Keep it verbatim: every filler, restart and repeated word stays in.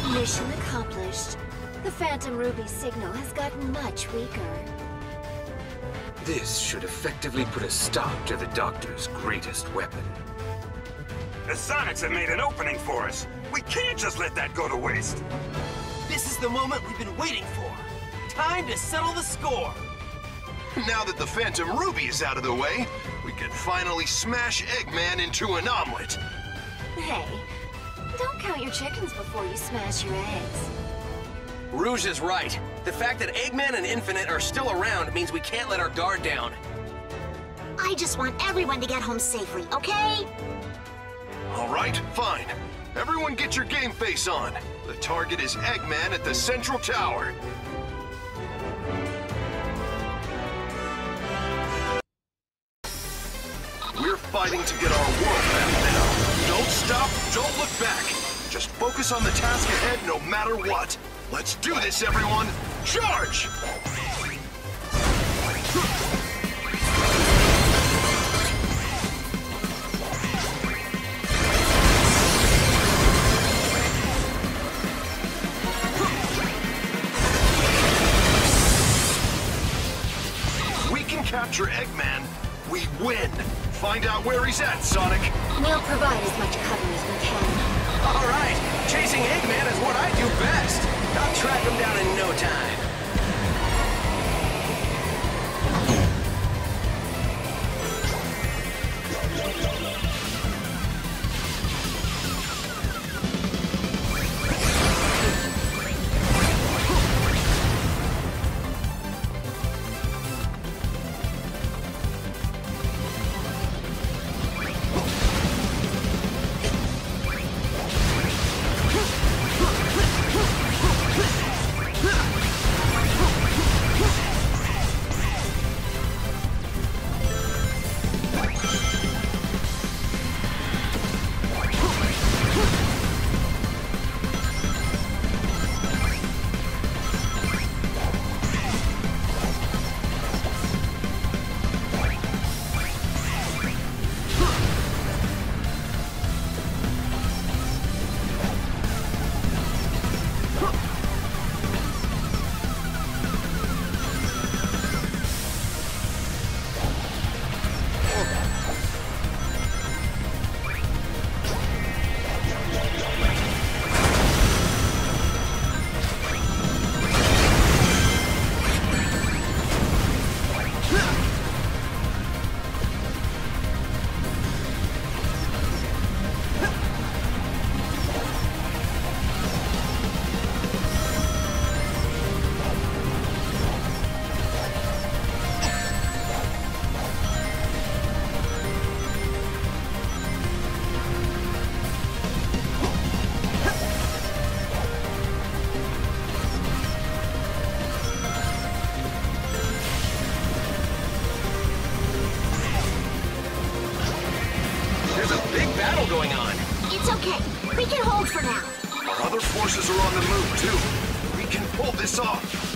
Mission accomplished. The Phantom Ruby signal has gotten much weaker. This should effectively put a stop to the Doctor's greatest weapon. The Sonics have made an opening for us. We can't just let that go to waste. This is the moment we've been waiting for. Time to settle the score. Now that the Phantom Ruby is out of the way, we can finally smash Eggman into an omelet. Hey, don't count your chickens before you smash your eggs. Rouge is right. The fact that Eggman and Infinite are still around means we can't let our guard down. I just want everyone to get home safely, okay? All right, fine. Everyone get your game face on. The target is Eggman at the Central Tower. We're fighting to get our world back now. Don't stop, don't look back. Just focus on the task ahead no matter what. Let's do this, everyone! Charge! If we can capture Eggman, we win! Find out where he's at, Sonic! We'll provide as much cover as we can. All right, chasing Eggman is what I do best. I'll track him down in no time. Going on. It's okay. We can hold for now. Our other forces are on the move, too. We can pull this off.